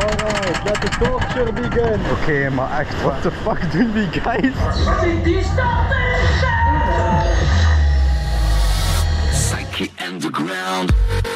Alright, let the torture begin. Oké, maar echt, what the fuck doen die guys? Die stad is Psyche Underground.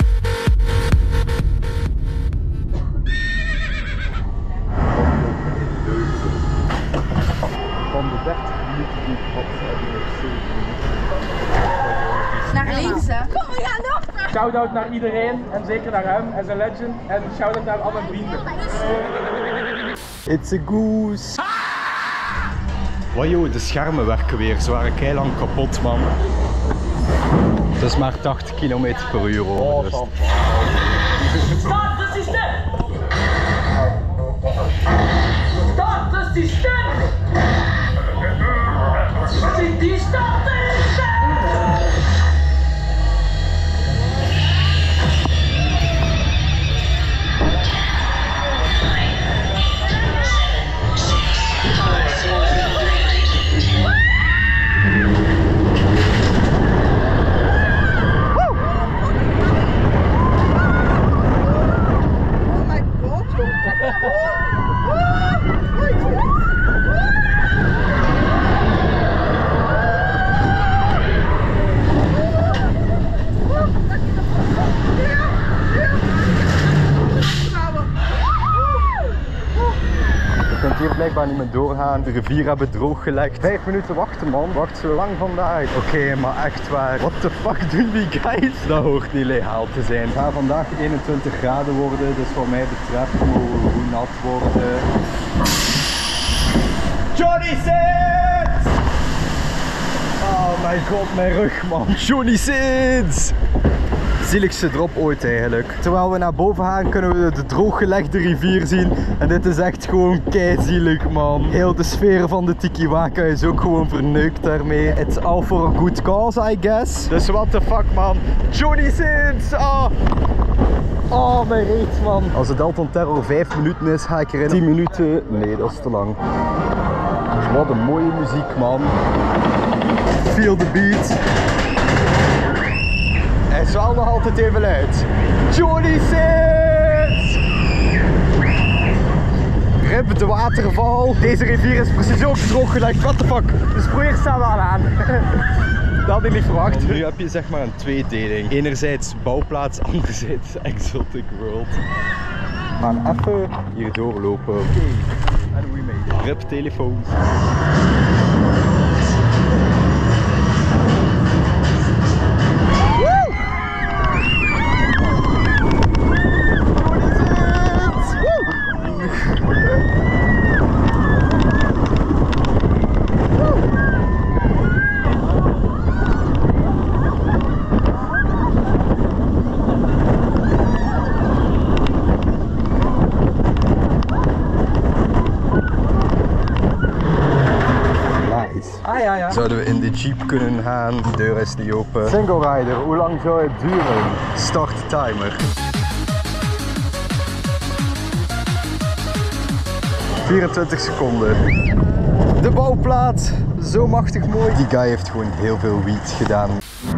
Van de 30 minuten die ik had, hebben we nog 7 minuten. Naar links, hè? Kom, we gaan nog! Shout-out naar iedereen en zeker naar hem en zijn legend. En shout-out naar al mijn vrienden. It's a goose. Wat joh, de schermen werken weer. Ze waren keilang kapot, man. Dat is maar 80 km per uur hoor. Dus... Start het systeem! Start het systeem! Die stad is Je kunt hier blijkbaar niet meer doorgaan. De rivier hebben drooggelegd. 5 minuten wachten, man. Wacht zo lang vandaag. Oké, maar echt waar. What the fuck doen die guys? Dat hoort niet legaal te zijn. Het gaat vandaag 21 graden worden. Dus wat mij betreft mogen we goed nat worden. Johnny Sins! Oh mijn god, mijn rug, man. Johnny Sins! Zieligste drop ooit eigenlijk. Terwijl we naar boven gaan kunnen we de drooggelegde rivier zien. En dit is echt gewoon keizielig, man. Heel de sfeer van de Tikiwaka is ook gewoon verneukt daarmee. It's all for a good cause, I guess. Dus what the fuck, man. Johnny Sins! Oh, mijn reet, man. Als de Dalton Terror 5 minuten is, ga ik erin 10 minuten. Nee, dat is te lang. Wat een mooie muziek, man. Feel the beat. Hij is wel nog altijd even luid. Johnny Sins! Rip de waterval. Deze rivier is precies ook drooggelegd. What the fuck? De sproeiers staan wel aan. Dat had ik niet verwacht. Want nu heb je zeg maar een tweedeling. Enerzijds bouwplaats, anderzijds Exotic World. We gaan even hier doorlopen. Oké. And we made it. Rip telefoons. Zouden we in de jeep kunnen gaan? De deur is niet open. Single rider, hoe lang zou het duren? Start timer. 24 seconden. De bouwplaats, zo machtig mooi. Die guy heeft gewoon heel veel wiet gedaan.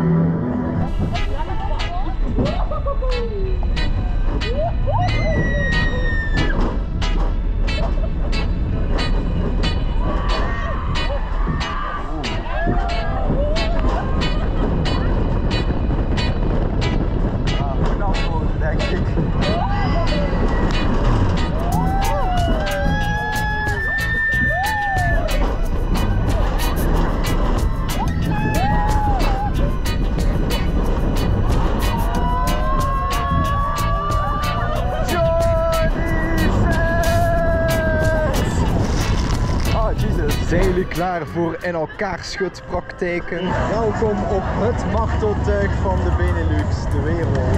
Zijn jullie klaar voor in elkaar schutpraktijken? Welkom op het marteltuig van de Benelux, de wereld.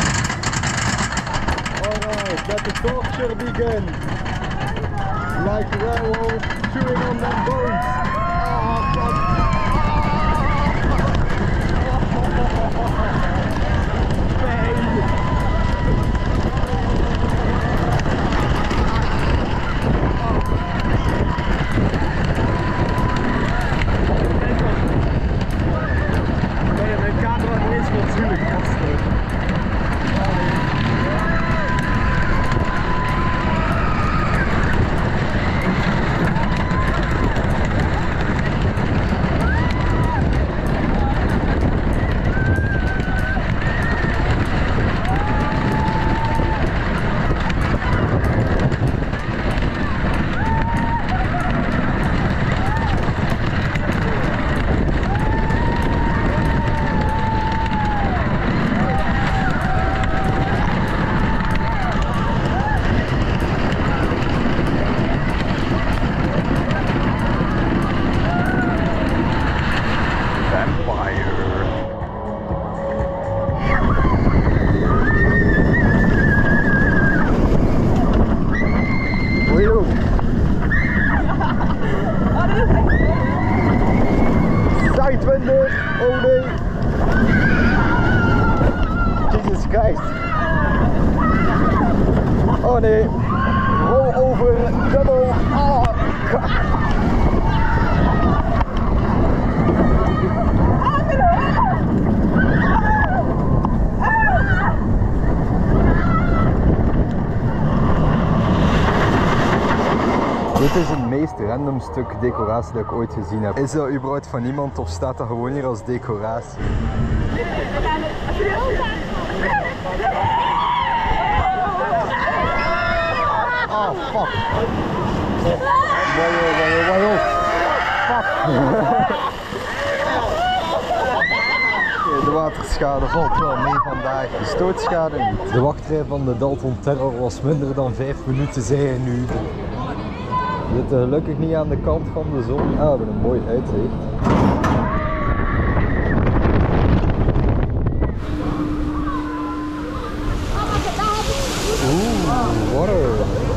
Alright, let the torture begin. Like a werewolf chewing on them bones. Double. Oh, dit is het meest random stuk decoratie dat ik ooit gezien heb. Is dat überhaupt van iemand of staat dat gewoon hier als decoratie? Oh fuck. Wajo. Fuck. De waterschade valt wel mee vandaag. De stootschade niet. De wachtrij van de Dalton Terror was minder dan 5 minuten, zei hij nu. We zitten gelukkig niet aan de kant van de zon. Ah, we hebben een mooi uitzicht. Oeh, water.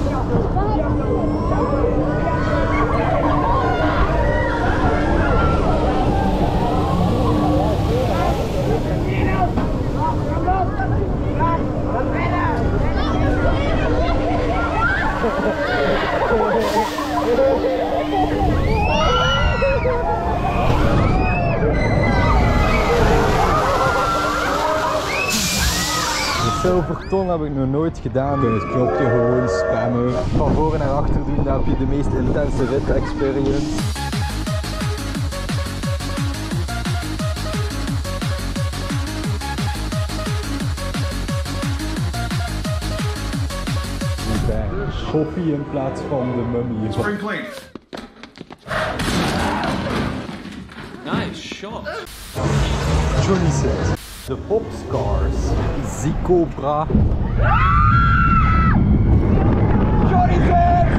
De Silverton heb ik nog nooit gedaan. Je kunt het knopje gewoon spammen. Van voor naar achter doen, dan heb je de meest intense rit experience. Koffie in plaats van de mummy. Spring clean. Nice shot. Johnny Sid. De Popscars. Zicobra. Johnny Sid!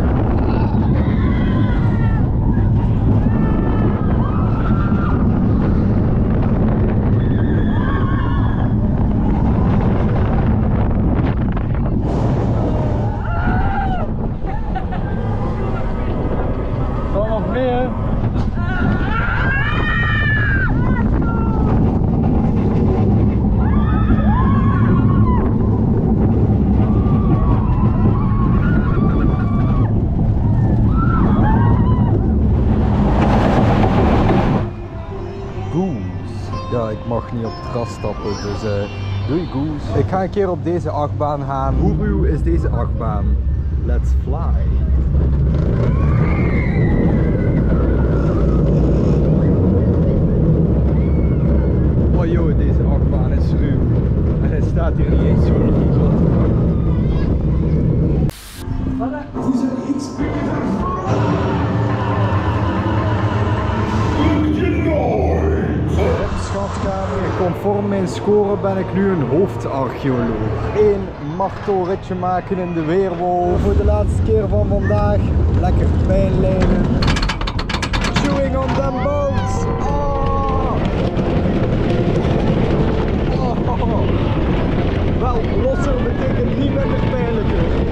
Ja, ik mag niet op het gras stappen, dus doei Goose. Ik ga een keer op deze achtbaan gaan. Hoe ruw is deze achtbaan? Let's fly. Oh joh, deze achtbaan is ruw. En hij staat hier niet eens zo niet. Conform mijn score ben ik nu een hoofdarcheoloog. 1 martelritje maken in de Weerwolf. Voor de laatste keer van vandaag. Lekker pijnlijnen. Chewing on them bones. Oh. Oh. Wel, losser betekent niet minder pijnlijker.